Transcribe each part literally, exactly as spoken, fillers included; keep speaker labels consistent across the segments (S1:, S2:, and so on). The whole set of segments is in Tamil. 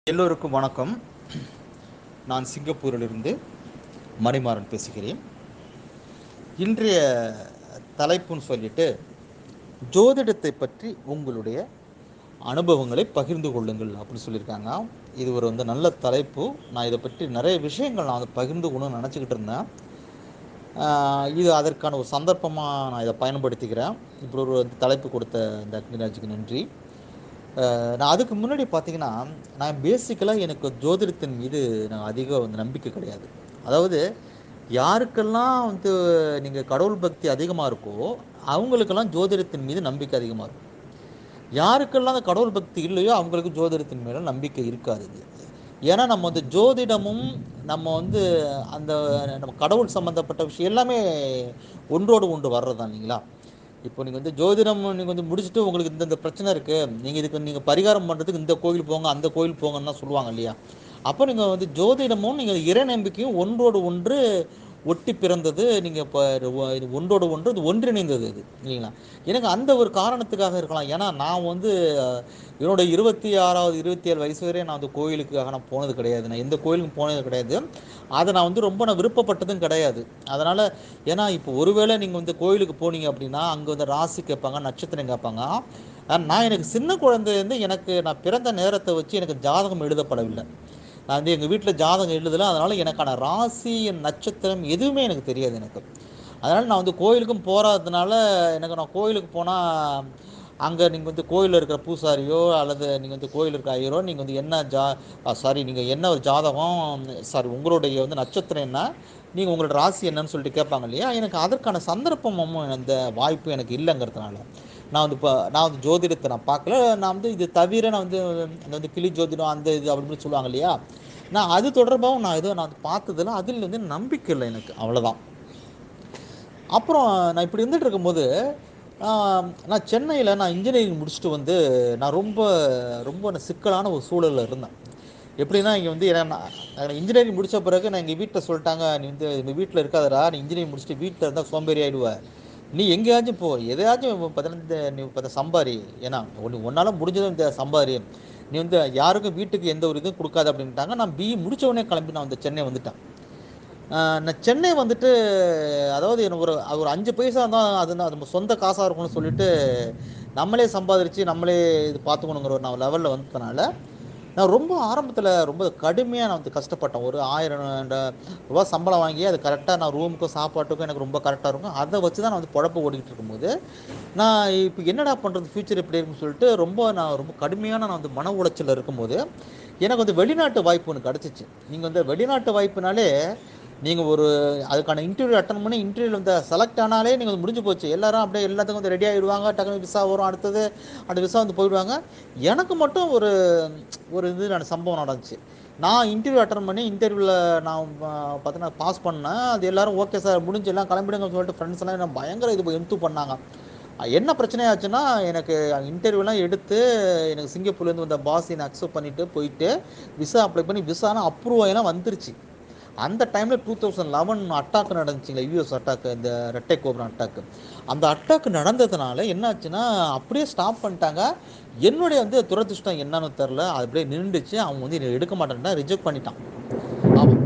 S1: எல்லோருக்கும் வணக்கம். நான் சிங்கப்பூரிலிருந்து மணிமாறன் பேசுகிறேன். இன்றைய தலைப்புன்னு சொல்லிட்டு ஜோதிடத்தை பற்றி உங்களுடைய அனுபவங்களை பகிர்ந்து கொள்ளுங்கள் அப்படின்னு சொல்லியிருக்காங்க. இது ஒரு வந்து நல்ல தலைப்பு. நான் இதை பற்றி நிறைய விஷயங்கள் நான் அதை பகிர்ந்து கொள்ளணும்னு நினச்சிக்கிட்டு இருந்தேன். இது அதற்கான ஒரு சந்தர்ப்பமாக நான் இதை பயன்படுத்திக்கிறேன். இப்படி ஒரு தலைப்பு கொடுத்த இந்த அக்னிராஜுக்கு நன்றி. நான் அதுக்கு முன்னாடி பார்த்தீங்கன்னா, நான் பேசிக்கலாக எனக்கு ஜோதிடத்தின் மீது நான் அதிக வந்து நம்பிக்கை கிடையாது. அதாவது யாருக்கெல்லாம் வந்து நீங்கள் கடவுள் பக்தி அதிகமாக இருக்கோ அவங்களுக்கெல்லாம் ஜோதிடத்தின் மீது நம்பிக்கை அதிகமாக இருக்கும். யாருக்கெல்லாம் அந்த கடவுள் பக்தி இல்லையோ அவங்களுக்கு ஜோதிடத்தின் மேலே நம்பிக்கை இருக்காது. ஏன்னா நம்ம வந்து ஜோதிடமும் நம்ம வந்து அந்த நம்ம கடவுள் சம்மந்தப்பட்ட விஷயம் எல்லாமே ஒன்றோடு ஒன்று வர்றது தான் இல்லைங்களா? இப்போ நீங்கள் வந்து ஜோதிடம் நீங்கள் வந்து முடிச்சுட்டு உங்களுக்கு இந்த இந்த பிரச்சனை இருக்குது, நீங்கள் இதுக்கு நீங்கள் பரிகாரம் பண்ணுறதுக்கு இந்த கோயில் போங்க அந்த கோயில் போங்கன்னு தான் சொல்லுவாங்க இல்லையா? அப்போ நீங்கள் வந்து ஜோதிடமும் நீங்கள் இறை நம்பிக்கையும் ஒன்றோடு ஒன்று ஒட்டி பிறந்தது. நீங்கள் இப்போ இது ஒன்றோடு ஒன்று இது ஒன்றிணைந்தது இது இல்லைங்களா? எனக்கு அந்த ஒரு காரணத்துக்காக இருக்கலாம். ஏன்னா நான் வந்து என்னோட இருபத்தி ஆறாவது இருபத்தி ஏழு வயசு வரையும் நான் வந்து கோயிலுக்காக நான் போனது கிடையாது. நான் எந்த கோயிலுக்கும் போனது கிடையாது. அதை நான் வந்து ரொம்ப நான் விருப்பப்பட்டதும் கிடையாது. அதனால் ஏன்னா இப்போ ஒருவேளை நீங்கள் வந்து கோயிலுக்கு போனீங்க அப்படின்னா அங்கே வந்து ராசி கேட்பாங்க, நட்சத்திரம் கேட்பாங்க. நான் எனக்கு சின்ன குழந்தைலேருந்து எனக்கு நான் பிறந்த நேரத்தை வச்சு எனக்கு ஜாதகம் எழுதப்படவில்லை. நான் வந்து எங்கள் வீட்டில் ஜாதகம் எழுதலை. அதனால் எனக்கான ராசி நட்சத்திரம் எதுவுமே எனக்கு தெரியாது எனக்கு. அதனால் நான் வந்து கோயிலுக்கும் போகாததுனால எனக்கு நான் கோயிலுக்கு போனால் அங்கே நீங்கள் வந்து கோயிலில் இருக்கிற பூசாரியோ அல்லது நீங்கள் வந்து கோயில் இருக்கிற ஐயரோ நீங்கள் வந்து என்ன ஜா சாரி நீங்கள் என்ன ஒரு ஜாதகம் சாரி உங்களுடைய வந்து நட்சத்திரம் என்ன, நீங்கள் உங்களோட ராசி என்னன்னு சொல்லிட்டு கேட்பாங்க இல்லையா? எனக்கு அதற்கான சந்தர்ப்பமும் அந்த வாய்ப்பு எனக்கு இல்லைங்கிறதுனால நான் வந்து இப்போ நான் வந்து ஜோதிடத்தை நான் பார்க்கல. நான் வந்து இது தவிர நான் வந்து அந்த வந்து கிளி ஜோதிடம் அந்த இது அப்படின்னு சொல்லுவாங்க இல்லையா? நான் அது தொடர்பாகவும் நான் எதுவும் நான் பார்த்ததில்ல. அதில் வந்து நம்பிக்கை இல்லை எனக்கு, அவ்வளோதான். அப்புறம் நான் இப்படி இருந்துகிட்டு இருக்கும்போது நான் சென்னையில் நான் இன்ஜினியரிங் முடிச்சுட்டு வந்து நான் ரொம்ப ரொம்ப சிக்கலான ஒரு சூழலில் இருந்தேன். எப்படின்னா இங்கே வந்து ஏன்னா இன்ஜினியரிங் முடித்த பிறகு நான் எங்கள் வீட்டில் சொல்லிட்டாங்க, நீ வந்து எங்கள் வீட்டில் இருக்காதடா, நீ இன்ஜினியரிங் முடிச்சுட்டு வீட்டில் இருந்தால் சோம்பேறி ஆகிடுவேன், நீ எங்கேயாச்சும் போ, எதையாச்சும் பார்த்தீங்கன்னா நீ பார்த்த சம்பாரி, ஏன்னா ஒன்று ஒன்றால் முடிஞ்சதும் இந்த சம்பாரி, நீ வந்து யாருக்கும் வீட்டுக்கு எந்த ஒரு இதுவும் கொடுக்காது அப்படின்ட்டாங்க. நான் பிஇ முடித்த உடனே கிளம்பி நான் வந்து சென்னை வந்துட்டேன். நான் சென்னை வந்துட்டு அதாவது எனக்கு ஒரு ஒரு அஞ்சு பைசா தான் அது அது சொந்த காசாக இருக்கும்னு சொல்லிட்டு நம்மளே சம்பாதிச்சு நம்மளே இது பார்த்துக்கணுங்கிற ஒரு நான் லெவலில் வந்ததுனால நான் ரொம்ப ஆரம்பத்தில் ரொம்ப கடுமையாக நான் வந்து கஷ்டப்பட்டேன். ஒரு ஆயிரம் ரூபா சம்பளம் வாங்கி அது கரெக்டாக நான் ரூமுக்கும் சாப்பாட்டுக்கும் எனக்கு ரொம்ப கரெக்டாக இருக்கும். அதை வச்சு தான் நான் வந்து பொழப்பு ஓடிக்கிட்டு இருக்கும்போது நான் இப்போ என்னடா பண்ணுறது, ஃப்யூச்சர் எப்படி இருக்குன்னு சொல்லிட்டு ரொம்ப நான் ரொம்ப கடுமையான நான் வந்து மன உளைச்சல் இருக்கும்போது எனக்கு வந்து வெளிநாட்டு வாய்ப்பு ஒன்று கிடச்சிச்சு. நீங்கள் வந்து வெளிநாட்டு வாய்ப்புனாலே நீங்கள் ஒரு அதுக்கான இன்டர்வியூ அட்டன் பண்ணி இன்டர்வியூவில் வந்து செலக்ட் ஆனாலே நீங்கள் வந்து முடிஞ்சு போச்சு. எல்லாரும் அப்படியே எல்லாத்துக்கும் வந்து ரெடி ஆகிடுவாங்க. டக்குனு விசா வரும், அடுத்தது அந்த விசா வந்து போயிடுவாங்க. எனக்கு மட்டும் ஒரு ஒரு இது சம்பவம் நடந்துச்சு. நான் இன்டர்வியூ அட்டன் பண்ணி இன்டர்வியூவில் நான் பார்த்தீங்கன்னா பாஸ் பண்ணேன். அது எல்லோரும் ஓகே சார் முடிஞ்சு எல்லாம் கிளம்பிடுங்கன்னு சொல்லிட்டு ஃப்ரெண்ட்ஸ் எல்லாம் என்ன பயங்கர இது எம்து பண்ணாங்க. என்ன பிரச்சனையாச்சுன்னா எனக்கு இன்டர்வியூலாம் எடுத்து எனக்கு சிங்கப்பூர்லேருந்து வந்த பாஸ் என்னை அக்செப்ட் பண்ணிவிட்டு போயிட்டு விசா அப்ளை பண்ணி விசானா அப்ரூவ் ஆகலாம் வந்துருச்சு. அந்த டைமில் டூ தௌசண்ட் லெவன் அட்டாக் நடந்துச்சுங்களா, யூஎஸ் அட்டாக்கு, இந்த ரெட்டை கோபுரம் அட்டாக்கு. அந்த அட்டாக்கு நடந்ததுனால என்னாச்சுன்னா அப்படியே ஸ்டாப் பண்ணிட்டாங்க. என்னுடைய வந்து துரதிருஷ்டம் என்னன்னு தெரில, அது அப்படியே நின்றுச்சு. அவங்க வந்து என்னை எடுக்க மாட்டேன்ட்டா, ரிஜெக்ட் பண்ணிட்டான். ஆமாம்.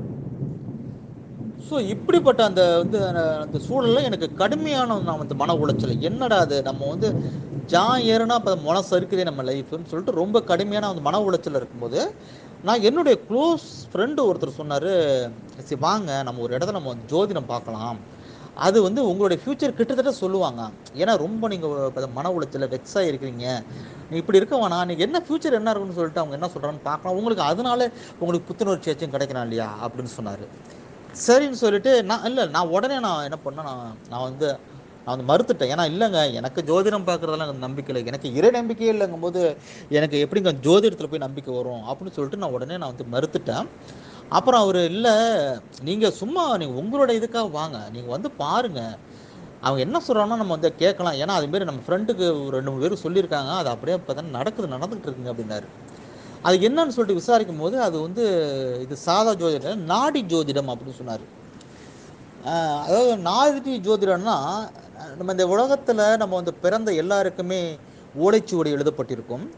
S1: ஸோ இப்படிப்பட்ட அந்த வந்து அந்த சூழலில் எனக்கு கடுமையான நான் வந்து மன உளைச்சல், என்னடா அது நம்ம வந்து ஜா ஏறுனா இப்போ மொன சறுக்குதே நம்ம லைஃப்னு சொல்லிட்டு ரொம்ப கடுமையான அந்த மன உளைச்சல் இருக்கும்போது நான் என்னுடைய க்ளோஸ் ஃப்ரெண்டு ஒருத்தர் சொன்னார், சரி வாங்க நம்ம ஒரு இடத்துல நம்ம ஜோதிடம் பார்க்கலாம், அது வந்து உங்களுடைய ஃப்யூச்சர் கிட்டத்தட்ட சொல்லுவாங்க. ஏன்னா ரொம்ப நீங்கள் மன உளைச்சல் வெக்ஸாக இருக்கிறீங்க, இப்படி இருக்க வேணாம், நீங்கள் என்ன ஃப்யூச்சர் என்ன இருக்குன்னு சொல்லிட்டு அவங்க என்ன சொல்கிறான்னு பார்க்கலாம், உங்களுக்கு அதனால உங்களுக்கு புத்துணர்ச்சியாச்சும் கிடைக்கலாம் இல்லையா அப்படின்னு சொன்னார். சரின்னு சொல்லிட்டு நான் இல்லை நான் உடனே நான் என்ன பண்ணேன், நான் நான் வந்து நான் வந்து மறுத்துட்டேன். ஏன்னா இல்லைங்க எனக்கு ஜோதிடம் பார்க்குறதெல்லாம் எனக்கு நம்பிக்கை இல்லை, எனக்கு இறை நம்பிக்கையே இல்லைங்கும் போது எனக்கு எப்படிங்க ஜோதிடத்தில் போய் நம்பிக்கை வரும் அப்படின்னு சொல்லிட்டு நான் உடனே நான் வந்து மறுத்துட்டேன். அப்புறம் அவர் இல்லை நீங்கள் சும்மா நீங்கள் உங்களோட இதுக்காக வாங்க, நீங்கள் வந்து பாருங்கள், அவங்க என்ன சொல்கிறாங்கன்னா நம்ம வந்து கேட்கலாம், ஏன்னா அதுமாரி நம்ம ஃப்ரெண்டுக்கு ஒரு ரெண்டு மூணு பேர் சொல்லியிருக்காங்க, அது அப்படியே இப்போ தான் நடக்குது நடந்துகிட்டு இருக்குங்க அப்படின்னாரு. அது என்னன்னு சொல்லிட்டு விசாரிக்கும் போது அது வந்து இது சாதா ஜோதிடம், நாடி ஜோதிடம் அப்படின்னு சொன்னார். அதாவது நாடி ஜோதிடம்னா நம்ம இந்த உலகத்தில் நம்ம வந்து பிறந்த எல்லாருக்குமே ஓலைச்சுவடி எழுதப்பட்டிருக்கும்.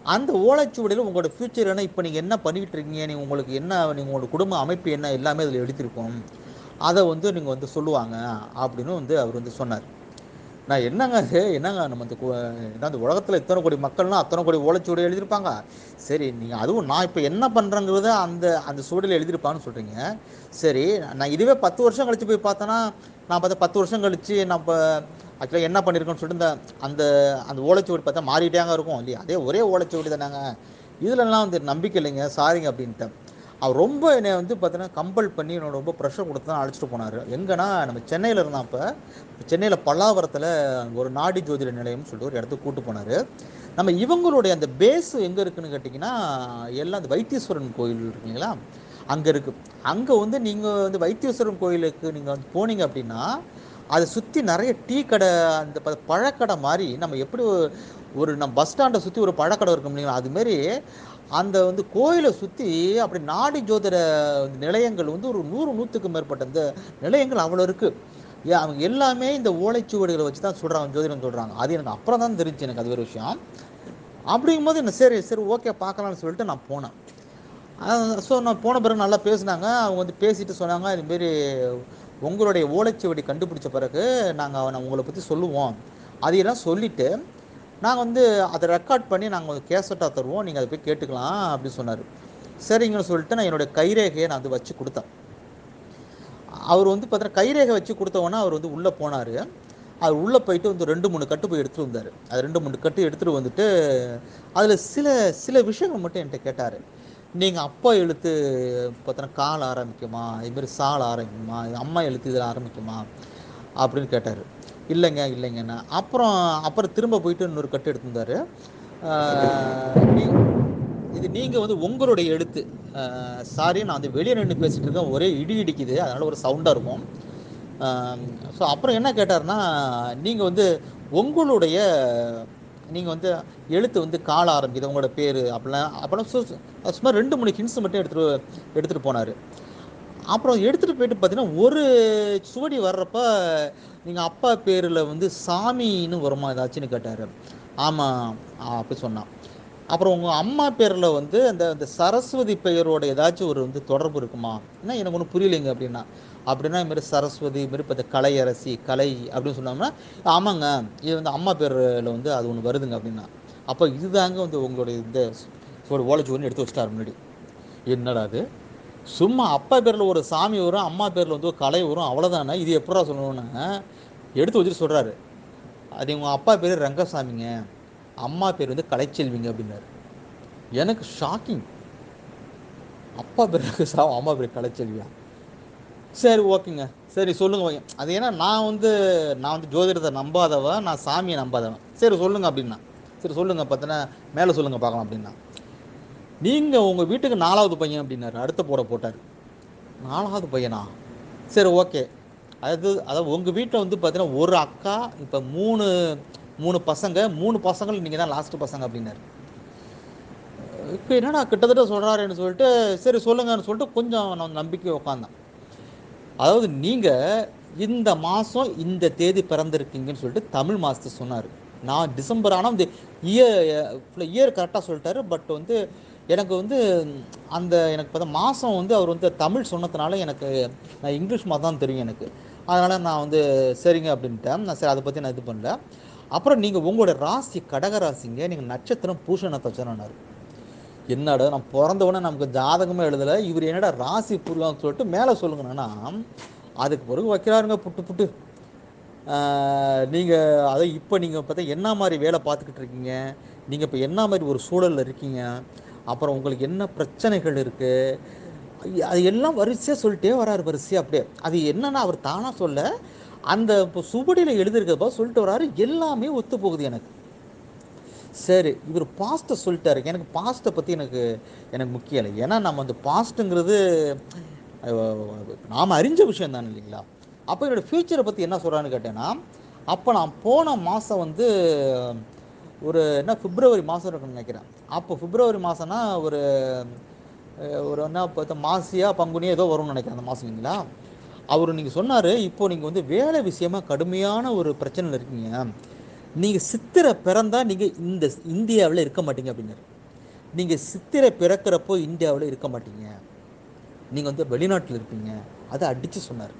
S1: அந்த ஓலைச்சுவடியில் உங்களோட ஃப்யூச்சர் என்ன, இப்போ நீங்கள் என்ன பண்ணிக்கிட்டு இருக்கீங்க, நீங்கள் உங்களுக்கு என்ன, நீங்கள் உங்களோட குடும்ப அமைப்பு என்ன, எல்லாமே அதில் எழுதியிருக்கும். அதை வந்து நீங்கள் வந்து சொல்லுவாங்க அப்படின்னு வந்து அவர் வந்து சொன்னார். நான் என்னங்க அது, என்னங்க நம்ம இந்த என்ன அந்த உலகத்தில் இத்தனை கோடி மக்கள்னா அத்தனை கோடி ஓலைச்சுவடி எழுதியிருப்பாங்க. சரி, நீங்கள் அதுவும் நான் இப்போ என்ன பண்ணுறேங்கிறத அந்த அந்த சுவடியில் எழுதியிருப்பான்னு சொல்கிறீங்க. சரி, நான் இதுவே பத்து வருஷம் கழித்து போய் பார்த்தேன்னா, நான் பார்த்தா பத்து வருஷம் கழித்து நம்ம ஆக்சுவலாக என்ன பண்ணியிருக்கோன்னு சொல்லிட்டு இந்த அந்த அந்த ஓலைச்சுவடி பார்த்தா மாறிட்டாங்க இருக்கும் இல்லையா, அதே ஒரே ஓலைச்சுவடி தானாங்க, இதிலெல்லாம் வந்து நம்பிக்கை இல்லைங்க, சாரிங்க அப்படின்ட்டேன். அவர் ரொம்ப என்னை வந்து பார்த்தீங்கன்னா கம்பல் பண்ணி என்னோட ரொம்ப ப்ரெஷர் கொடுத்து தான் அழைச்சிட்டு போனார். எங்கன்னா நம்ம சென்னையில் இருந்தால், அப்போ சென்னையில் பல்லாவரத்தில் ஒரு நாடி ஜோதிட நிலையம்னு சொல்லிட்டு ஒரு இடத்துக்கு கூப்பிட்டு போனார். நம்ம இவங்களுடைய அந்த பேஸ் எங்கே இருக்குதுன்னு கேட்டிங்கன்னா, எல்லாம் அந்த வைத்தீஸ்வரன் கோயில் இருக்குங்களா, அங்கே இருக்குது. அங்கே வந்து நீங்கள் வந்து வைத்தீஸ்வரன் கோயிலுக்கு நீங்கள் வந்து போனீங்க அப்படின்னா, அதை சுற்றி நிறைய டீ கடை, அந்த ப பழக்கடை மாதிரி, நம்ம எப்படி ஒரு நம்ம பஸ் ஸ்டாண்டை சுற்றி ஒரு பழக்கடை இருக்கும் இல்லைங்களா, அதுமாரி அந்த வந்து கோயிலை சுற்றி அப்படி நாடி ஜோதிட நிலையங்கள் வந்து ஒரு நூறு நூற்றுக்கு மேற்பட்ட இந்த நிலையங்கள் அவ்வளோ இருக்குது. ஏன் அவங்க எல்லாமே இந்த ஓலைச்சுவடிகளை வச்சு தான் சொல்கிறாங்க, ஜோதிடம் சொல்கிறாங்க. அது எனக்கு அப்புறம் தான் தெரிஞ்சு, எனக்கு அது ஒரு விஷயம். அப்படிங்கும்போது என்ன, சரி சரி ஓகே பார்க்கலாம்னு சொல்லிட்டு நான் போனேன். ஸோ நான் போன பிறகு நல்லா பேசினாங்க. அவங்க வந்து பேசிட்டு சொன்னாங்க, இதுமாரி உங்களுடைய ஓலைச்சுவடி கண்டுபிடிச்ச பிறகு நாங்கள் அவனை உங்களை பற்றி சொல்லுவோம், அதையெல்லாம் சொல்லிவிட்டு நாங்கள் வந்து அதை ரெக்கார்ட் பண்ணி நாங்கள் வந்து கேசட்டாக தருவோம், நீங்கள் அதை போய் கேட்டுக்கலாம் அப்படின்னு சொன்னார். சரிங்கன்னு சொல்லிட்டு நான் என்னுடைய கைரேகையை நான் வந்து வச்சு கொடுத்தேன். அவர் வந்து பார்த்தீங்கன்னா கைரேகை வச்சு கொடுத்தவொன்னே அவர் வந்து உள்ளே போனார். அவர் உள்ளே போயிட்டு வந்து ரெண்டு மூணு கட்டு போய் எடுத்துகிட்டு வந்தார். அது ரெண்டு மூணு கட்டு எடுத்துகிட்டு வந்துட்டு அதில் சில சில விஷயங்கள் மட்டும் என்கிட்ட கேட்டார். நீங்கள் அப்பா எழுத்து பார்த்தோன்னா கால் ஆரம்பிக்குமா, இதுமாரி சால் ஆரம்பிக்குமா, அம்மா எழுத்து இதில் ஆரம்பிக்குமா அப்படின்னு கேட்டார். இல்லைங்க இல்லைங்கண்ணா. அப்புறம் அப்புறம் திரும்ப போயிட்டு இன்னொரு கட்டு எடுத்துருந்தார். நீ இது நீங்கள் வந்து உங்களுடைய எழுத்து, சாரி நான் வந்து வெளியே நின்று பேசிகிட்டு இருக்கேன், ஒரே இடி இடிக்குது, அதனால் ஒரு சவுண்டாக இருக்கும். ஸோ அப்புறம் என்ன கேட்டார்னா, நீங்கள் வந்து உங்களுடைய நீங்கள் வந்து எழுத்து வந்து கால ஆரம்பிக்குது, உங்களோட பேர் அப்படிலாம் அப்படிலாம் சு சும்மா ரெண்டு மூணு ஹிண்ட்ஸ் மட்டும் எடுத்துகிட்டு எடுத்துகிட்டு போனார். அப்புறம் எடுத்துகிட்டு போயிட்டு பார்த்தீங்கன்னா, ஒரு சுவடி வர்றப்ப நீங்கள் அப்பா பேரில் வந்து சாமின்னு வருமா ஏதாச்சுன்னு கேட்டார். ஆமாம் அப்படி சொன்னான். அப்புறம் உங்கள் அம்மா பேரில் வந்து அந்த அந்த சரஸ்வதி பெயரோட ஏதாச்சும் ஒரு வந்து தொடர்பு இருக்குமா, ஏன்னா எனக்கு ஒன்றும் புரியலைங்க அப்படின்னா. அப்படின்னா இதுமாரி சரஸ்வதி இதுமாரி இப்போ இந்த கலையரசி கலை அப்படின்னு சொன்னோம்னா, ஆமாங்க இது வந்து அம்மா பேரில் வந்து அது ஒன்று வருதுங்க அப்படின்னா. அப்போ இதுதாங்க வந்து உங்களுடைய இந்த ஒரு ஓலைச்சுவடின்னு எடுத்து வச்சுட்டார் முன்னாடி. என்னடா அது, சும்மா அப்பா பேரில் ஒரு சாமி வரும், அம்மா பேரில் வந்து ஒரு கலை வரும், அவ்வளோதானே, இது எப்படா சொல்லணும்னு எடுத்து வச்சுட்டு சொல்கிறாரு. அது உங்கள் அப்பா பேர் ரங்கசாமிங்க, அம்மா பேர் வந்து கலைச்செல்விங்க அப்படின்னாரு. எனக்கு ஷாக்கிங். அப்பா பேர் ரங்கசாமி, அம்மா பேர் கலைச்செல்வியா? சரி ஓகேங்க, சரி சொல்லுங்க. அது ஏன்னா நான் வந்து நான் வந்து ஜோதிடத்தை நம்பாதவன், நான் சாமியை நம்பாதவன். சரி சொல்லுங்க அப்படின்னா. சரி சொல்லுங்க பார்த்தோன்னா மேலே சொல்லுங்க பார்க்கலாம் அப்படின்னா. நீங்கள் உங்கள் வீட்டுக்கு நாலாவது பையன் அப்படின்னாரு. அடுத்த போட போட்டார். நாலாவது பையனா? சரி ஓகே. அது அதாவது உங்கள் வீட்டில் வந்து பார்த்தீங்கன்னா ஒரு அக்கா, இப்போ மூணு மூணு பசங்க, மூணு பசங்கள் நீங்கள் தான் லாஸ்ட்டு பசங்க அப்படின்னாரு. இப்போ என்னடா கிட்டத்தட்ட சொல்கிறாருன்னு சொல்லிட்டு சரி சொல்லுங்கன்னு சொல்லிட்டு கொஞ்சம் நான் நம்பிக்கை உட்காந்தேன். அதாவது நீங்கள் இந்த மாதம் இந்த தேதி பிறந்திருக்கீங்கன்னு சொல்லிட்டு தமிழ் மாதத்தை சொன்னார். நான் டிசம்பர், ஆனால் வந்து இயர் இயர் கரெக்டாக சொல்லிட்டாரு. பட் வந்து எனக்கு வந்து அந்த எனக்கு பார்த்தா மாதம் வந்து அவர் வந்து தமிழ் சொன்னதுனால எனக்கு நான் இங்கிலீஷ் மாதம் தான் தெரியும் எனக்கு. அதனால் நான் வந்து சரிங்க அப்படின்ட்டேன். நான் சரி அதை பற்றி நான் இது பண்ணல. அப்புறம் நீங்கள் உங்களோட ராசி கடக ராசிங்க, நீங்கள் நட்சத்திரம் பூச நட்சத்திரம்னாரு. என்னடா நான் பிறந்தவொடனே நமக்கு ஜாதகமே எழுதலை, இவர் என்னடா ராசி புரியலாம்னு சொல்லிட்டு மேலே சொல்லுங்கன்னா, அதுக்கு பிறகு வைக்கிறாருங்க புட்டு புட்டு. நீங்கள் அதை இப்போ நீங்கள் பார்த்தா என்ன மாதிரி வேலை பார்த்துக்கிட்டு இருக்கீங்க, நீங்கள் இப்போ என்ன மாதிரி ஒரு சூழலில் இருக்கீங்க, அப்புறம் உங்களுக்கு என்ன பிரச்சனைகள் இருக்குது, அது எல்லாம் வரிசையாக சொல்லிட்டே வராரு, வரிசையாக அப்படியே. அது என்னென்னா அவர் தானாக சொல்ல, அந்த இப்போ சுவடியில் எழுதியிருக்கப்போ சொல்லிட்டு வராரு, எல்லாமே ஒத்து போகுது எனக்கு. சரி இவர் பாஸ்ட்டை சொல்லிட்டாரு. எனக்கு பாஸ்ட்டை பற்றி எனக்கு எனக்கு முக்கியம் இல்லை. ஏன்னா நம்ம அந்த பாஸ்ட்டுங்கிறது நாம் அறிஞ்ச விஷயம் தானே இல்லைங்களா. அப்போ என்னோடய ஃப்யூச்சரை பற்றி என்ன சொல்கிறான்னு கேட்டேன்னா, அப்போ நான் போன மாதம் வந்து ஒரு என்ன பிப்ரவரி மாதம் இருக்குன்னு நினைக்கிறேன். அப்போ பிப்ரவரி மாதம்னா ஒரு ஒரு என்ன பார்த்தா மாசியா பங்குனியோ ஏதோ வரும்னு நினைக்கிறேன் அந்த மாதம் இல்லைங்களா. அவர் நீங்கள் சொன்னார், இப்போது நீங்கள் வந்து வேலை விஷயமாக கடுமையான ஒரு பிரச்சனையில் இருக்கீங்க, நீங்கள் சித்திரை பிறந்தால் நீங்கள் இந்த இந்தியாவில் இருக்க மாட்டீங்க அப்படின்னாரு. நீங்கள் சித்திரை பிறக்கிறப்போ இந்தியாவில் இருக்க மாட்டீங்க, நீங்கள் வந்து வெளிநாட்டில் இருப்பீங்க. அதை அடித்து சொன்னார்.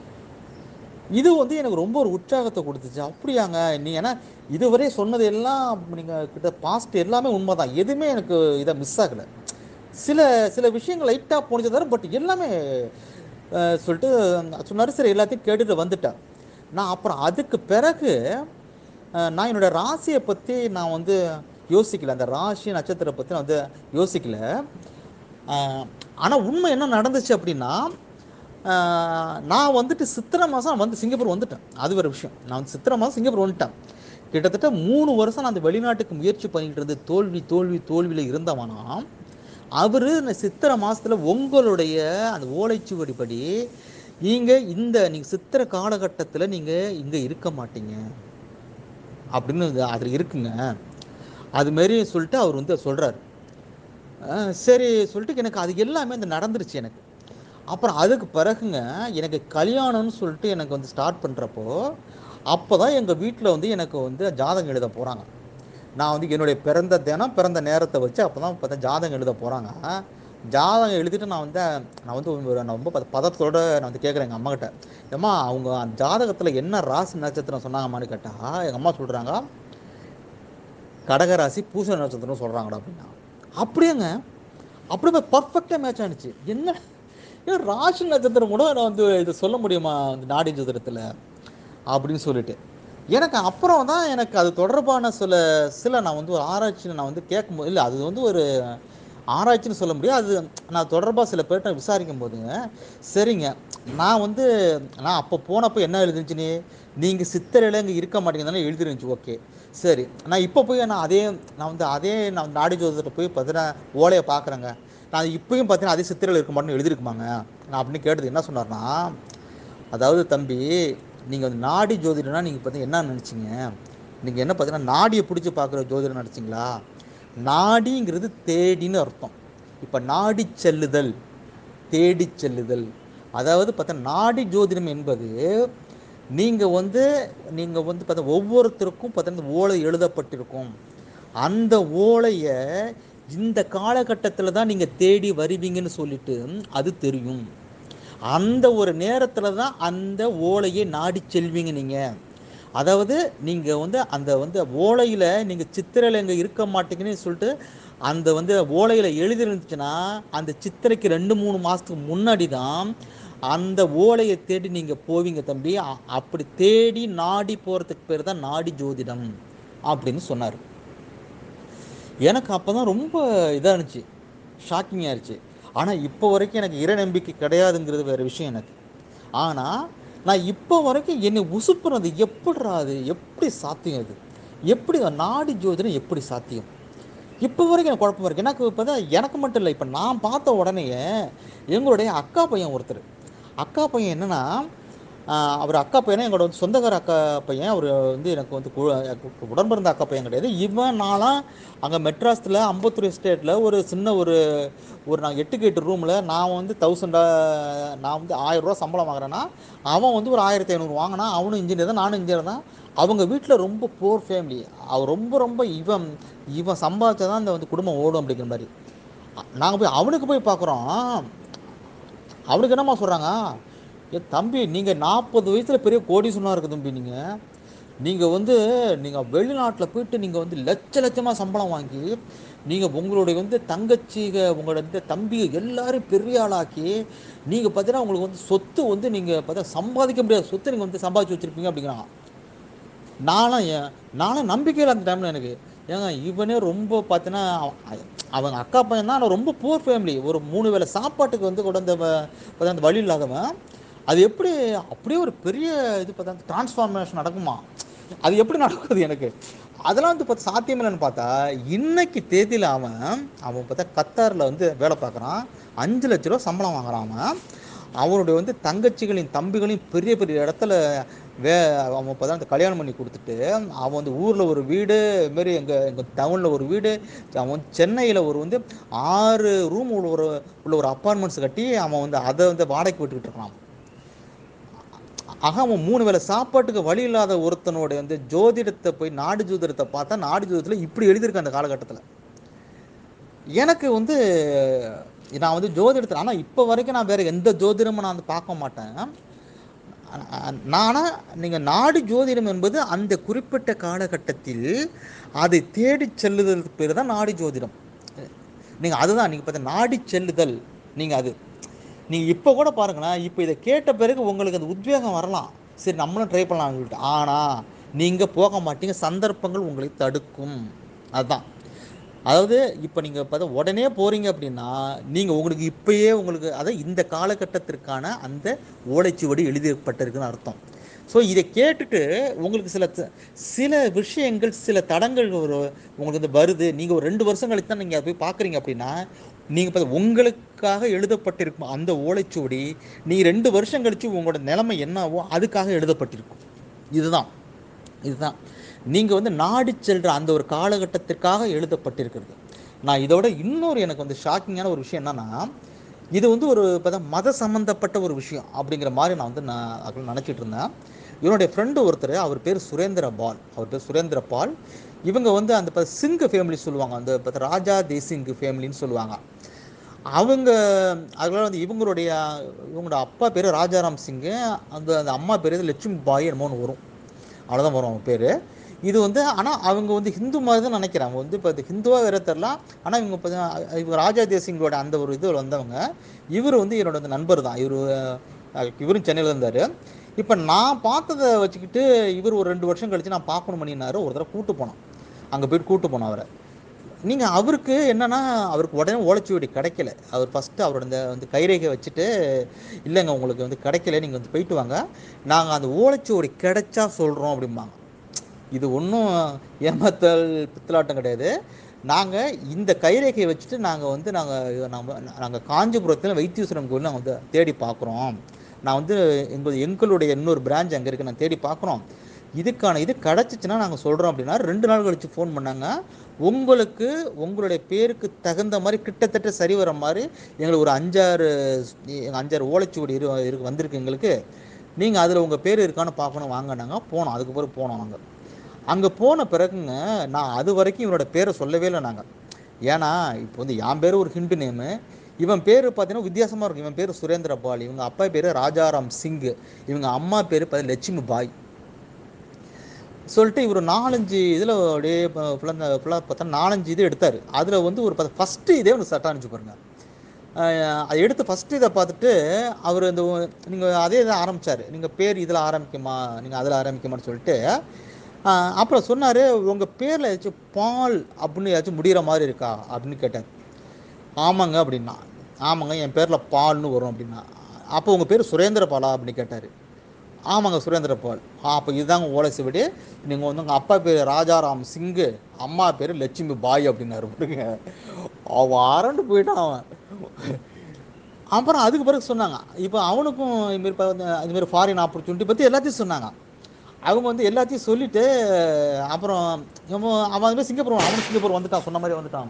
S1: இது வந்து எனக்கு ரொம்ப ஒரு உற்சாகத்தை கொடுத்துச்சு. அப்படியாங்க நீ, ஏன்னா இதுவரை சொன்னது எல்லாம் நீங்கள் கிட்ட பாஸ்ட் எல்லாமே உண்மை தான், எதுவுமே எனக்கு இதை மிஸ் ஆகலை. சில சில விஷயங்கள் லைட்டாக போனது தவிர பட் எல்லாமே அஹ், சொல்லிட்டு சொன்னார். சரி எல்லாத்தையும் கேட்டுட்டு வந்துட்டேன் நான். அப்புறம் அதுக்கு பிறகு அஹ், நான் என்னோடய ராசியை பற்றி நான் வந்து யோசிக்கல, அந்த ராசி நட்சத்திரத்தை பற்றி நான் வந்து யோசிக்கல. ஆனால் உண்மை என்ன நடந்துச்சு அப்படின்னா, ஆஹ், நான் வந்துட்டு சித்திரை மாதம் வந்து சிங்கப்பூர் வந்துட்டேன். அது ஒரு விஷயம். நான் வந்து சித்திரை மாதம் சிங்கப்பூர் வந்துட்டேன். கிட்டத்தட்ட மூணு வருஷம் நான் அந்த வெளிநாட்டுக்கு முயற்சி பண்ணிட்டு இருந்து தோல்வி தோல்வி தோல்வியில் இருந்தவனா, அவர் இந்த சித்திரை மாதத்தில் உங்களுடைய அந்த ஓலைச்சுவடிப்படி நீங்கள் இந்த நீங்கள் சித்திரை காலகட்டத்தில் நீங்கள் இங்கே இருக்க மாட்டீங்க அப்படின்னு அதில் இருக்குங்க. அதுமாரி சொல்லிட்டு அவர் வந்து சொல்கிறார். சரி சொல்லிட்டு எனக்கு அது எல்லாமே அந்த நடந்துருச்சு எனக்கு. அப்புறம் அதுக்கு பிறகுங்க எனக்கு கல்யாணம்னு சொல்லிட்டு எனக்கு வந்து ஸ்டார்ட் பண்ணுறப்போ, அப்போ தான் எங்கள் வீட்டில் வந்து எனக்கு வந்து ஜாதகம் எழுத போகிறாங்க. நான் வந்து என்னுடைய பிறந்த தினம் பிறந்த நேரத்தை வச்சு அப்போ தான் பார்த்தா ஜாதகம் எழுத போகிறாங்க. ஜாதகம் எழுதிட்டு நான் வந்து நான் வந்து ஒரு நான் ரொம்ப பத பதத்தோடு நான் வந்து கேட்குறேன் எங்கள் அம்மாக்கிட்ட, ஏம்மா அவங்க அந்த ஜாதகத்தில் என்ன ராசி நட்சத்திரம் சொன்னாங்கம்மான்னு கேட்டால் எங்கள் அம்மா சொல்கிறாங்க, கடகராசி பூச நட்சத்திரம் சொல்கிறாங்கடா அப்படின்னா. அப்படியேங்க அப்படியே பர்ஃபெக்டாக மேட்ச் ஆனிச்சு. என்ன ஏன் ராசி நட்சத்திரம் கூட நான் வந்து இதை சொல்ல முடியுமா அந்த நாடி ஜோதிடத்தில் அப்படின்னு சொல்லிட்டு எனக்கு அப்புறம் தான் எனக்கு அது தொடர்பான சில சில நான் வந்து ஒரு ஆராய்ச்சியில் நான் வந்து கேட்கும்போது, இல்லை அது வந்து ஒரு ஆராய்ச்சின்னு சொல்ல முடியாது, அது நான் தொடர்பாக சில பேர்கிட்ட விசாரிக்கும் போதுங்க, சரிங்க நான் வந்து நான் அப்போ போனப்போ என்ன எழுதிருந்துச்சுன்னு, நீங்கள் சித்திரையில் இங்கே இருக்க மாட்டேங்குதுனால எழுதிருந்துச்சு. ஓகே சரி, நான் இப்போ போய் நான் அதே நான் வந்து அதே நான் நாடி ஜோதிடத்தை போய் பார்த்தீங்கன்னா ஓலையை பார்க்குறேங்க, நான் இப்போயும் பார்த்தீங்கன்னா அதே சித்திரையில் இருக்க மாட்டேன்னு எழுதிருக்குமாங்க. நான் அப்படின்னு கேட்டது என்ன சொன்னார்னா, அதாவது தம்பி நீங்கள் வந்து நாடி ஜோதிடம்னா நீங்கள் பார்த்தீங்கன்னா என்ன நினச்சிங்க, நீங்கள் என்ன பார்த்தீங்கன்னா நாடியை பிடிச்சி பார்க்குற ஜோதிடம் நினச்சிங்களா? நாடிங்கிறது தேடின்னு அர்த்தம். இப்போ நாடி செல்லுதல், தேடி செல்லுதல், அதாவது பார்த்தா நாடி ஜோதிடம் என்பது நீங்கள் வந்து நீங்கள் வந்து பார்த்தா ஒவ்வொருத்தருக்கும் பார்த்தீங்கன்னா ஓலை எழுதப்பட்டிருக்கும். அந்த ஓலையை இந்த காலகட்டத்தில் தான் நீங்கள் தேடி வருவீங்கன்னு சொல்லிட்டு அது தெரியும். அந்த ஒரு நேரத்தில் தான் அந்த ஓலையை நாடி செல்வீங்க நீங்கள். அதாவது நீங்கள் வந்து அந்த வந்து ஓலையில் நீங்கள் சித்திரையில் இங்கே இருக்க மாட்டீங்கன்னு சொல்லிட்டு அந்த வந்து ஓலையில் எழுதிருந்துச்சுன்னா அந்த சித்திரைக்கு ரெண்டு மூணு மாதத்துக்கு முன்னாடி தான் அந்த ஓலையை தேடி நீங்கள் போவீங்க தம்பி. அப்படி தேடி நாடி போகிறதுக்கு பேர் தான் நாடி ஜோதிடம் அப்படின்னு சொன்னார். எனக்கு அப்போ தான் ரொம்ப இதாக இருந்துச்சு, ஷாக்கிங்காக இருந்துச்சு. ஆனால் இப்போ வரைக்கும் எனக்கு இறை நம்பிக்கை கிடையாதுங்கிறது வேறு விஷயம் எனக்கு. ஆனால் நான் இப்போ வரைக்கும் என்னை உசுப்புறது எப்படிரா, அது எப்படி சாத்தியம், அது எப்படி நாடி ஜோதிடம் எப்படி சாத்தியம், இப்போ வரைக்கும் எனக்கு குழப்பமாக இருக்குது. எனக்கு இப்போ தான் எனக்கு மட்டும் இல்லை, இப்போ நான் பார்த்த உடனேயே எங்களுடைய அக்கா பையன் ஒருத்தர், அக்கா பையன் என்னென்னா அவர் அக்கா பையனா எங்களோட வந்து சொந்தக்கார அக்கா பையன். அவர் வந்து எனக்கு வந்து உடன்பிறந்த அக்கா பையன் கிடையாது. இவன் நான்லாம் அங்கே மெட்ராஸில் அம்பத்தூர் எஸ்டேட்டில் ஒரு சின்ன ஒரு ஒரு நாங்கள் எட்டுக்கு எட்டு ரூமில் நான் வந்து தௌசண்டா நான் வந்து ஆயிரரூவா சம்பளம் வாங்குறேன்னா அவன் வந்து ஒரு ஆயிரத்தி ஐநூறு வாங்கினா. அவனும் இன்ஜினியர் தான், நானும் இன்ஜினியர் தான். அவங்க வீட்டில் ரொம்ப போர் ஃபேமிலி. அவர் ரொம்ப ரொம்ப இவன் இவன் சம்பாதிச்சா தான் இந்த வந்து குடும்பம் ஓடும் அப்படிங்கிற மாதிரி. நாங்கள் போய் அவனுக்கு போய் பார்க்குறோம். அவனுக்கு என்னம்மா சொல்கிறாங்க, ஏ தம்பி நீங்கள் நாற்பது வயசில் பெரிய கோடீஸ்வரனாக இருக்குது தம்பி, நீங்கள் நீங்கள் வந்து நீங்கள் வெளிநாட்டில் போயிட்டு நீங்கள் வந்து லட்ச லட்சமாக சம்பளம் வாங்கி நீங்கள் உங்களுடைய வந்து தங்கச்சிக உங்களோட வந்து தம்பி எல்லாரும் பெரிய ஆளாக்கி நீங்கள் பார்த்தீங்கன்னா உங்களுக்கு வந்து சொத்து வந்து நீங்கள் பார்த்தா சம்பாதிக்க முடியாத சொத்து நீங்கள் வந்து சம்பாதிச்சு வச்சுருப்பீங்க அப்படிங்கிறாங்க. நானும் ஏன் நானும் நம்பிக்கையில் அந்த டைமில் எனக்கு ஏங்க இவனே ரொம்ப பார்த்தீங்கன்னா அவங்க அக்கா பையன் தான், ஆனால் ரொம்ப புவர் ஃபேமிலி. ஒரு மூணு வேளை சாப்பாட்டுக்கு வந்து கூட அந்த அந்த வழி இல்லாதவன். அது எப்படி அப்படியே ஒரு பெரிய இது பார்த்தா டிரான்ஸ்ஃபார்மேஷன் நடக்குமா, அது எப்படி நடக்குது எனக்கு அதெல்லாம் வந்து பார்த்து சாத்தியம் இல்லைன்னு பார்த்தா இன்னைக்கு தேதியில் அவன் அவன் பார்த்தா கத்தாரில் வந்து வேலை பார்க்குறான். அஞ்சு லட்ச ரூபா சம்பளம் வாங்குறான். அவன் அவனுடைய வந்து தங்கச்சிகளையும் தம்பிகளையும் பெரிய பெரிய இடத்துல வே அவன் இப்போ தான் அந்த கல்யாணம் பண்ணி கொடுத்துட்டு அவன் வந்து ஊரில் ஒரு வீடு இதுமாரி எங்கள் எங்கள் டவுனில் ஒரு வீடு, அவன் சென்னையில் ஒரு வந்து ஆறு ரூம் உள்ள ஒரு உள்ள ஒரு அப்பார்ட்மெண்ட்ஸ் கட்டி அவன் வந்து அதை வந்து வாடகைக்கு விட்டுக்கிட்டு இருக்கான். ஆக அவன் மூணு வேளை சாப்பாட்டுக்கு வழி இல்லாத ஒருத்தனுடைய வந்து ஜோதிடத்தை போய் நாடு ஜோதிடத்தை பார்த்தா நாடு ஜோதிடத்தில் இப்படி எழுதியிருக்கான் அந்த காலகட்டத்தில். எனக்கு வந்து நான் வந்து ஜோதிடத்தில், ஆனால் இப்போ வரைக்கும் நான் வேறு எந்த ஜோதிடமும் நான் வந்து பார்க்க மாட்டேன். நானா நீங்கள் நாடி ஜோதிடம் என்பது அந்த குறிப்பிட்ட காலகட்டத்தில் அதை தேடி செல்லுதலுக்கு பேர் தான் நாடி ஜோதிடம். நீங்கள் அதுதான் நீங்கள் பார்த்த நாடி செல்லுதல். நீங்கள் அது நீங்கள் இப்போ கூட பாருங்களேன், இப்போ இதை கேட்ட பிறகு உங்களுக்கு அந்த உத்வேகம் வரலாம், சரி நம்மளும் ட்ரை பண்ணலாம்னு சொல்லிட்டு. ஆனால் நீங்கள் போக மாட்டீங்க, சந்தர்ப்பங்கள் உங்களை தடுக்கும். அதுதான். அதாவது இப்போ நீங்கள் பார்த்தா உடனே போகிறீங்க அப்படின்னா, நீங்கள் உங்களுக்கு இப்போயே உங்களுக்கு அதாவது இந்த காலகட்டத்திற்கான அந்த ஓலைச்சுவடி எழுதப்பட்டிருக்குன்னு அர்த்தம். ஸோ இதை கேட்டுட்டு உங்களுக்கு சில சில விஷயங்கள், சில தடங்கள் ஒரு உங்களுக்கு வந்து வருது. நீங்கள் ஒரு ரெண்டு வருஷம் கழித்து தான் நீங்கள் போய் பார்க்குறீங்க அப்படின்னா, நீங்கள் பார்த்து உங்களுக்காக எழுதப்பட்டிருக்கும் அந்த ஓலைச்சுவடி நீங்கள் ரெண்டு வருஷம் கழித்து உங்களோட நிலைமை என்னவோ அதுக்காக எழுதப்பட்டிருக்கும். இதுதான் இதுதான் நீங்கள் வந்து நாடி செல்கிற அந்த ஒரு காலகட்டத்திற்காக எழுதப்பட்டிருக்கிறது. நான் இதோட இன்னொரு எனக்கு வந்து ஷாக்கிங்கான ஒரு விஷயம் என்னென்னா, இது வந்து ஒரு இப்போ மத சம்மந்தப்பட்ட ஒரு விஷயம் அப்படிங்கிற மாதிரி நான் வந்து நான் நினச்சிட்டு இருந்தேன். இவனுடைய ஃப்ரெண்டு ஒருத்தர், அவர் பேர் சுரேந்திர பால். அவர் பேர் சுரேந்திர பால். இவங்க வந்து அந்த இப்போ சிங்கு ஃபேமிலி சொல்லுவாங்க, அந்த இப்போ ராஜா தேசிங்கு ஃபேமிலின்னு சொல்லுவாங்க. அவங்க அதனால் வந்து இவங்களுடைய இவங்களோட அப்பா பேர் ராஜாராம் சிங்கு, அந்த அந்த அம்மா பேர் லட்சுமி பாய் என்னமோன்னு வரும், அவ்வளோதான் வரும் அவங்க பேர். இது வந்து ஆனால் அவங்க வந்து ஹிந்து மாதிரி தான் நினைக்கிறேன். அவங்க வந்து இப்போ அது ஹிந்துவாக வேற தெரிலாம். ஆனால் இவங்க இப்போ இவங்க ராஜா தேசிங்களோட அந்த ஒரு இது வந்தவங்க. இவர் வந்து என்னோட நண்பர் தான். இவர் இவரும் சென்னையில் இருந்தார். இப்போ நான் பார்த்ததை வச்சுக்கிட்டு இவர் ஒரு ரெண்டு வருஷம் கழித்து நான் பார்க்கணும் பண்ணினார். ஒரு தடவை கூப்பிட்டு போனோம், அங்கே போய்ட்டு கூப்பிட்டு போனோம் அவரை. நீங்கள் அவருக்கு என்னென்னா, அவருக்கு உடனே ஓலைச்சுவடி கிடைக்கல. அவர் ஃபஸ்ட்டு அவரோட இந்த வந்து கைரேகை வச்சுட்டு, இல்லைங்க உங்களுக்கு வந்து கிடைக்கல, நீங்கள் வந்து போயிட்டு வாங்க, நாங்கள் அந்த ஓலைச்சுவடி கிடைச்சா சொல்கிறோம் அப்படிம்பாங்க. இது ஒன்றும் ஏமாத்தல் பித்தலாட்டம் கிடையாது. நாங்கள் இந்த கைரேகையை வச்சுட்டு நாங்கள் வந்து நாங்கள் நம்ம நாங்கள் காஞ்சிபுரத்தில் வைத்தீஸ்வரன் கோயில் நாங்கள் வந்து தேடி பார்க்குறோம். நான் வந்து எங்கள் எங்களுடைய இன்னொரு பிரான்ச் அங்கே இருக்குது, நான் தேடி பார்க்குறோம். இதுக்கான இது கிடச்சிச்சின்னா நாங்கள் சொல்கிறோம் அப்படின்னா, ரெண்டு நாள் கழித்து ஃபோன் பண்ணாங்க. உங்களுக்கு உங்களுடைய பேருக்கு தகுந்த மாதிரி கிட்டத்தட்ட சரி வர மாதிரி எங்களுக்கு ஒரு அஞ்சாறு அஞ்சாறு ஓலைச்சுவடி இரு இருக்கு வந்திருக்கு எங்களுக்கு. நீங்கள் அதில் உங்கள் பேர் இருக்கான்னு பார்க்கணும், வாங்கினாங்க. போனோம். அதுக்கு பிறகு போனோம். நாங்கள் அங்கே போன பிறகுங்க, நான் அது வரைக்கும் இவரோட பேரை சொல்லவே இல்லை நாங்கள். ஏன்னா இப்போ வந்து என் பேர் ஒரு ஹிந்து நேமு, இவன் பேர் பார்த்தீங்கன்னா வித்தியாசமாக இருக்கும். இவன் பேர் சுரேந்திர பால், இவங்க அப்பா பேர் ராஜாராம் சிங்கு, இவங்க அம்மா பேர் பார்த்து லட்சுமி பாய் சொல்லிட்டு இவர் நாலஞ்சு இதில் அப்படியே ஃபுல்லாக ஃபுல்லாக பார்த்தா நாலஞ்சு இது எடுத்தார். அதில் வந்து ஒரு பார்த்து ஃபஸ்ட்டு இதே ஒன்று சட்டம் அனுப்பிச்சு பாருங்கள். அதை எடுத்து ஃபஸ்ட்டு இதை பார்த்துட்டு அவர் இந்த நீங்கள் அதே இதை ஆரம்பித்தார். நீங்கள் பேர் இதில் ஆரம்பிக்குமா, நீங்கள் அதில் ஆரம்பிக்குமான்னு சொல்லிட்டு அப்புறம் சொன்னார், உங்கள் பேரில் ஏதாச்சும் பால் அப்படின்னு ஏதாச்சும் முடிகிற மாதிரி இருக்கா அப்படின்னு கேட்டார். ஆமாங்க அப்படின்னா. ஆமாங்க என் பேரில் பால்னு வரும் அப்படின்னா. அப்போ உங்கள் பேர் சுரேந்திர பாலா அப்படின்னு கேட்டார். ஆமாங்க சுரேந்திர பால். அப்போ இதுதாங்க ஓலைச்சுவடி. நீங்கள் வந்து உங்கள் அப்பா பேர் ராஜாராம் சிங்கு, அம்மா பேர் லட்சுமி பாய் அப்படின்னாரு. பாருங்க, அவன் அரண்டு போயிட்டான் அவன். அப்புறம் அதுக்கு பிறகு சொன்னாங்க, இப்போ அவனுக்கும் இதுமாரி இதுமாரி ஃபாரின் ஆப்பர்ச்சுனிட்டி பற்றி எல்லாத்தையும் சொன்னாங்க. அவங்க வந்து எல்லாத்தையும் சொல்லிவிட்டு அப்புறம் அவன் அதுமாதிரி சிங்கப்பூர் அவனும் சிங்கப்பூர் வந்துட்டான், சொன்ன மாதிரி வந்துட்டான்.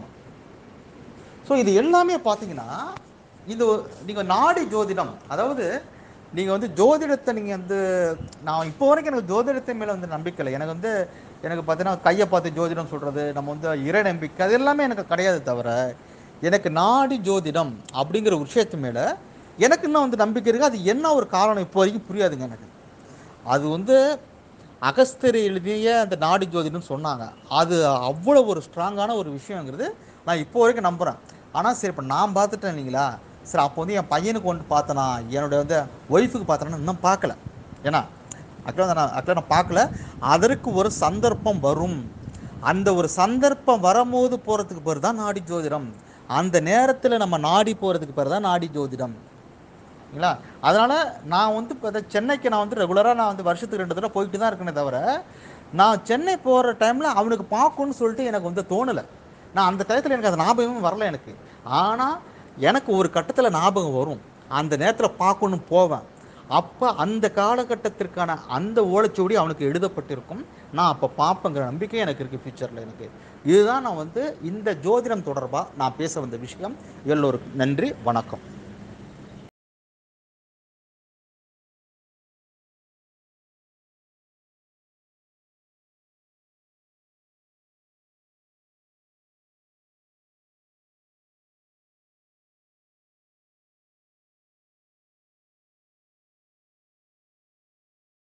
S1: ஸோ இது எல்லாமே பார்த்தீங்கன்னா இது நீங்கள் நாடி ஜோதிடம், அதாவது நீங்கள் வந்து ஜோதிடத்தை நீங்கள் வந்து நான் இப்போ வரைக்கும் எனக்கு ஜோதிடத்தை மேலே வந்து நம்பிக்கை இல்லை. எனக்கு வந்து எனக்கு பார்த்தீங்கன்னா கையை பார்த்து ஜோதிடம் சொல்கிறது, நம்ம வந்து இறை நம்பிக்கை அது எல்லாமே எனக்கு கிடையாது. தவிர எனக்கு நாடி ஜோதிடம் அப்படிங்கிற விஷயத்து மேலே எனக்கு இன்னும் வந்து நம்பிக்கை இருக்குது. அது என்ன ஒரு காரணம் இப்போ வரைக்கும் புரியாதுங்க எனக்கு. அது வந்து அகஸ்தியர் எழுதிய அந்த நாடி ஜோதிடம்னு சொன்னாங்க. அது அவ்வளோ ஒரு ஸ்ட்ராங்கான ஒரு விஷயங்கிறது நான் இப்போ வரைக்கும் நம்புகிறேன். ஆனால் சரி இப்போ நான் பார்த்துட்டேன் இல்லைங்களா, சரி அப்போ வந்து என் பையனுக்கு ஒன்று பார்த்தனா, என்னுடைய வந்து ஒய்ஃபுக்கு பார்த்தனா இன்னும் பார்க்கல. ஏன்னா ஆக்சுவலாக நான் ஆக்சுவலாக நான் பார்க்கல. அதற்கு ஒரு சந்தர்ப்பம் வரும். அந்த ஒரு சந்தர்ப்பம் வரும்போது போகிறதுக்கு பேர் தான் நாடி ஜோதிடம். அந்த நேரத்தில் நம்ம நாடி போகிறதுக்கு பேர் தான் நாடி ஜோதிடம் இல்லைங்களா. அதனால் நான் வந்து இப்போ சென்னைக்கு நான் வந்து ரெகுலராக நான் வந்து வருஷத்துக்கு ரெண்டு தடவை போயிட்டு தான் இருக்கேனே தவிர, நான் சென்னை போகிற டைமில் அவனுக்கு பார்க்கணுன்னு சொல்லிட்டு எனக்கு வந்து தோணலை. நான் அந்த டயத்தில் எனக்கு அது ஞாபகமும் வரல எனக்கு. ஆனால் எனக்கு ஒரு கட்டத்தில் ஞாபகம் வரும், அந்த நேரத்தில் பார்க்கணும் போவேன். அப்போ அந்த காலகட்டத்திற்கான அந்த ஓலைச்சுவடி அவனுக்கு எழுதப்பட்டிருக்கும். நான் அப்போ பார்ப்பேங்கிற நம்பிக்கை எனக்கு இருக்குது ஃப்யூச்சரில் எனக்கு. இதுதான் நான் வந்து இந்த ஜோதிடம் தொடர்பாக நான் பேச வந்த விஷயம். எல்லோருக்கும் நன்றி, வணக்கம்.